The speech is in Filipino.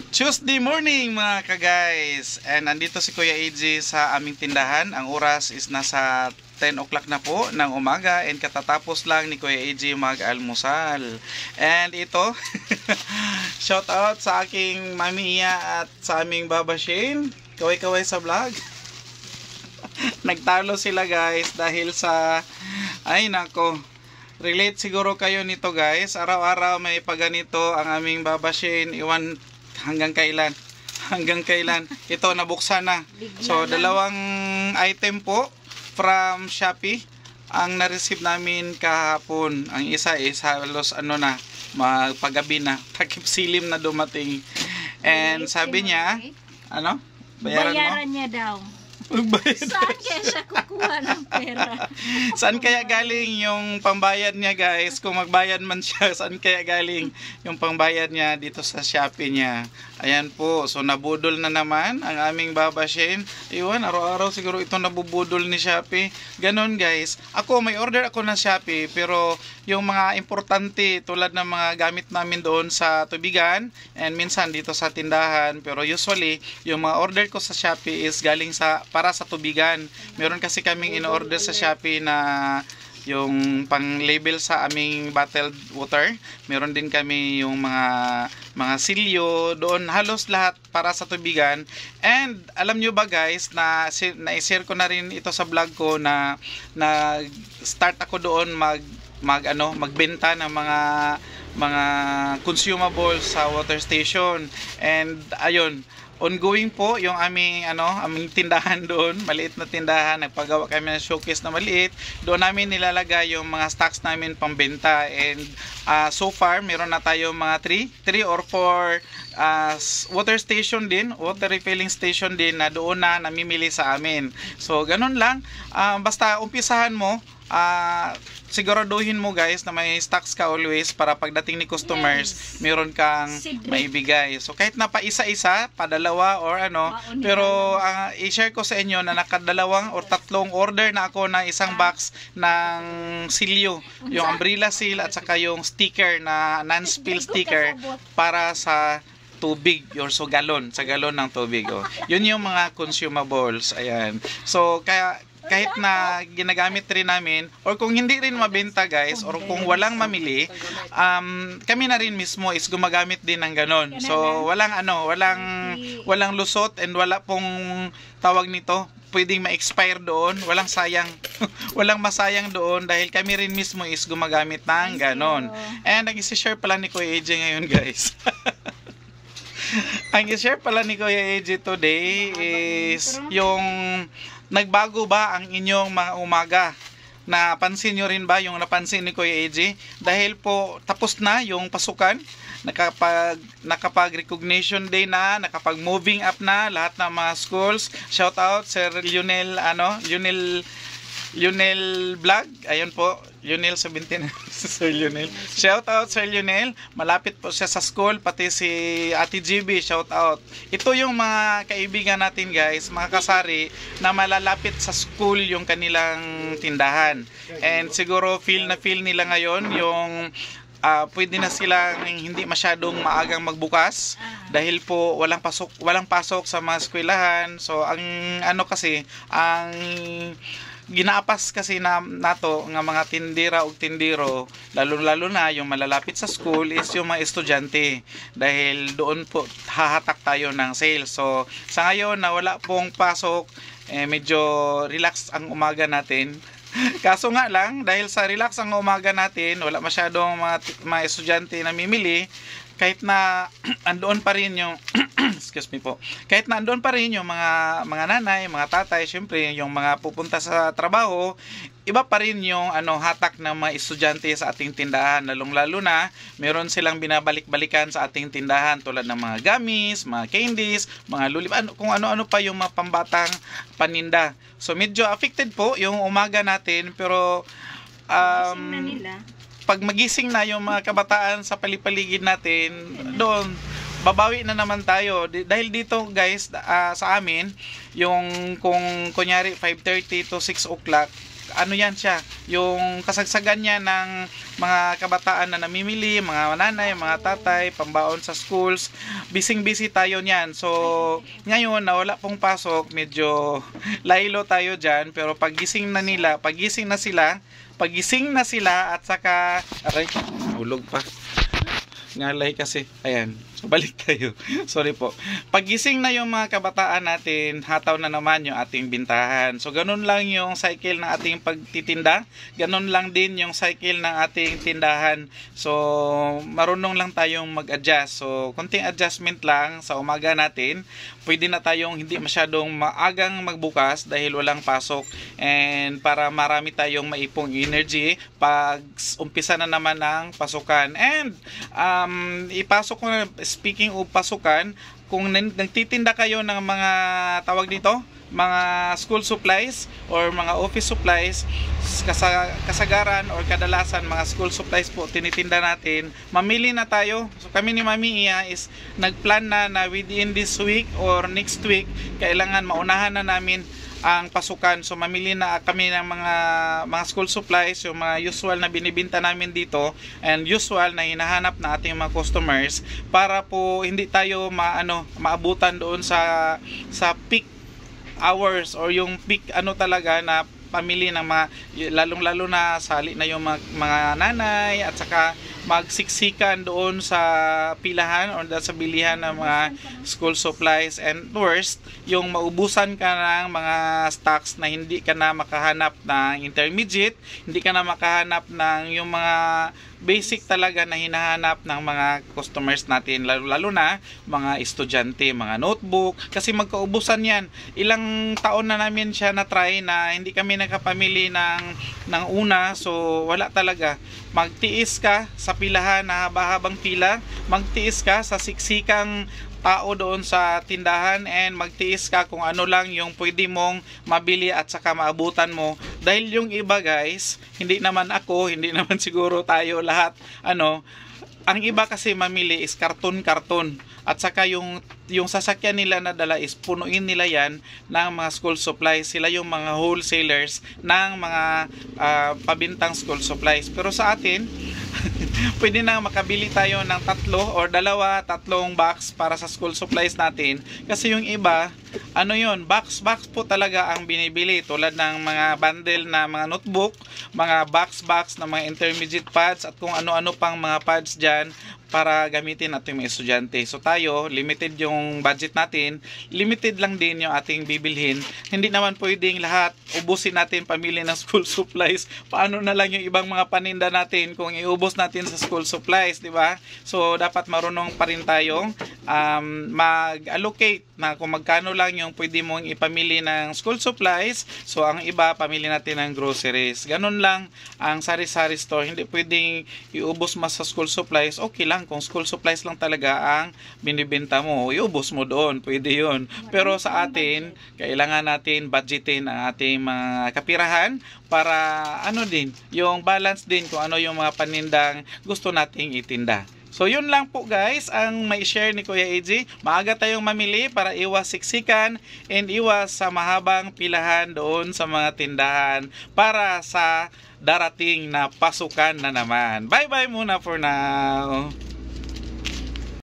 Tuesday morning mga ka-guys. And andito si Kuya AJ sa aming tindahan. Ang oras is nasa 10 o'clock na po ng umaga. And katatapos lang ni Kuya AJ mag-almusal. And ito, shout out sa aking Mami Iya at sa aming Baba Shane. Kaway-kaway sa vlog. Nagtalo sila guys dahil sa, ay nako, relate siguro kayo nito guys. Araw-araw may paganito ang aming Baba Shane. Iwan hanggang kailan ito nabuksan na. So dalawang item po from Shopee ang na-receive namin kahapon. Ang isa is halos na magpagabi na, takip silim na dumating. And sabi niya bayaran niya daw. Magbayad. Saan kaya siya kukuha ng pera? Saan kaya galing yung pambayad niya guys? Kung magbayad man siya, saan kaya galing yung pambayad niya dito sa Shopee niya? Ayan po, so nabudol na naman ang aming Baba Shane. Iwan, araw-araw siguro ito nabubudol ni Shopee. Ganon guys. Ako, may order ako ng Shopee, pero yung mga importante tulad ng mga gamit namin doon sa tubigan and minsan dito sa tindahan, pero usually yung mga order ko sa Shopee is galing para sa tubigan. Meron kasi kaming in-order sa Shopee na yung pang-label sa aming bottled water. Meron din kami yung mga silyo doon, halos lahat para sa tubigan. And alam nyo ba guys, na-share ko na rin ito sa vlog ko na start ako doon magbenta ng mga consumables sa water station. And ayun, ongoing po yung aming tindahan doon, maliit na tindahan. Nagpagawa kami ng showcase na maliit. Doon namin nilalagay yung mga stocks namin pambenta. And so far, meron na tayo mga 3 or 4 water station din, water refilling station din na doon na namimili sa amin. So, ganun lang. Basta umpisahan mo, siguraduhin mo guys na may stocks ka always para pagdating ni customers, meron kang maibigay. So kahit na pa isa-isa, padalawa or pero i-share ko sa inyo na nakadalawang or tatlong order na ako na isang box ng silyo, yung umbrella seal at saka yung sticker na non-spill sticker para sa tubig or sa galon ng tubig. Yun yung mga consumables. Ayan. So kahit na ginagamit rin namin or kung hindi rin mabenta guys or kung walang mamili, kami na rin mismo is gumagamit din ng ganon. So walang lusot and wala pong tawag nito pwedeng ma-expire doon, walang sayang walang masayang doon dahil kami rin mismo is gumagamit ng ganon. And nag-i-share pala ni Kuya AJ ngayon guys. Ang i-share pala ni Kuya AJ today is yung nagbago ba ang inyong mga umaga? Napansin nyo rin ba yung napansin ni Kuya AJ? Dahil po tapos na yung pasukan, nakapag-recognition day na, nakapag-moving up na lahat ng mga schools. Shout out Sir Lionel, Lionel Vlog. Ayun po, Lionel 17. Sir Lionel. Shout out Sir Lionel. Malapit po siya sa school, pati si Ate GB, shout out. Ito yung mga kaibigan natin guys, mga kasari na malalapit sa school yung kanilang tindahan. And siguro feel nila ngayon yung pwede na silang hindi masyadong maagang magbukas dahil po walang pasok sa mga eskwelahan. So ang ang ginaapas kasi nato nga mga tindera o tindero, lalo na yung malalapit sa school is yung mga estudyante dahil doon po hahatak tayo ng sales. So sa ngayon na wala pong pasok, medyo relax ang umaga natin. Kaso nga lang, dahil sa relax ang umaga natin, wala masyadong mga estudyante na mimili, kahit na andoon pa rin yung excuse me po. Kahit na andoon pa rin yung mga nanay, mga tatay, syempre yung mga pupunta sa trabaho, iba pa rin yung hatak ng mga estudyante sa ating tindahan. Lalong-lalo na meron silang binabalik-balikan sa ating tindahan tulad ng mga gamis, mga candies, mga lulip, kung ano-ano pa yung mga pambatang paninda. So medyo affected po yung umaga natin, pero pag magising na yung mga kabataan sa palipaligid natin, doon babawi na naman tayo. Dahil dito guys, sa amin, yung kung kunyari 5:30 to 6 o'clock, ano yan siya, yung kasagsagan niya ng mga kabataan na namimili, mga nanay, mga tatay, pambaon sa schools. Busy tayo niyan. So, ngayon na wala pong pasok, medyo laylo tayo dyan. Pero pagising na sila at saka, aray, hulog pa. Ngalay kasi. Ayan. So, balik tayo. Sorry po. Pagising na yung mga kabataan natin, hataw na naman yung ating bintahan. So, ganun lang yung cycle ng ating pagtitinda. Ganun lang din yung cycle ng ating tindahan. So, marunong lang tayong mag-adjust. So, konting adjustment lang sa umaga natin. Pwede na tayong hindi masyadong maagang magbukas dahil walang pasok. And para marami tayong maipong energy pag umpisa na naman ng pasukan. And, ipasok ko na, speaking of pasukan, kung nagtitinda kayo ng mga tawag dito, mga school supplies or mga office supplies, kasagaran or kadalasan mga school supplies po tinitinda natin, mamili na tayo. So kami ni Mami Iya is nagplan na within this week or next week, kailangan maunahan na namin ang pasukan. So mamili na kami ng mga school supplies, yung mga usual na binibinta namin dito and usual na hinahanap na ating mga customers para po hindi tayo maabutan doon sa peak hours or yung peak talaga na pamili ng mga lalong-lalo na sali na yung mga nanay at saka magsiksikan doon sa pilahan o sa bilihan ng mga school supplies. And worst, yung maubusan ka ng mga stocks na hindi ka na makahanap ng intermediate, hindi ka na makahanap ng yung mga basic talaga na hinahanap ng mga customers natin, lalo na mga estudyante, mga notebook, kasi magkaubusan yan. Ilang taon na namin siya na try na hindi kami nakapamili ng una, so wala talaga. Magtiis ka sa pilahan na haba-habang pila, magtiis ka sa siksikang tao doon sa tindahan, and magtiis ka kung ano lang yung pwede mong mabili at saka maabutan mo. Dahil yung iba guys, hindi naman ako, hindi naman siguro tayo lahat, ang iba kasi mamili is karton-karton. At saka yung sasakyan nila na dala is punuin nila yan ng mga school supplies. Sila yung mga wholesalers ng mga pabintang school supplies. Pero sa atin, pwede na makabili tayo ng 3 or 2-3 box para sa school supplies natin. Kasi yung iba, box po talaga ang binibili. Tulad ng mga bundle na mga notebook, mga box na mga intermediate pads at kung ano-ano pang mga pads dyan para gamitin natin mga estudyante. So tayo, limited yung budget natin, limited lang din yung ating bibilhin. Hindi naman pwedeng lahat ubusin natin pamili ng school supplies. Paano na lang yung ibang mga paninda natin kung iubos natin sa school supplies, di ba? So dapat marunong pa rin tayong mag-allocate na kung magkano lang yung pwede mong ipamili ng school supplies. So ang iba, pamili natin ng groceries. Ganun lang ang sari-sari store. Hindi pwedeng iubos mas sa school supplies. Okay lang kung school supplies lang talaga ang binibenta mo, iubos mo doon, pwede yun. Pero sa atin, kailangan natin budgetin ang ating mga kapirahan para yung balance din kung ano yung mga panindang gusto nating itinda. So yun lang po guys ang may share ni Kuya AJ. Maaga tayong mamili para iwas siksikan and iwas sa mahabang pilahan doon sa mga tindahan para sa darating na pasukan na naman. Bye bye muna for now.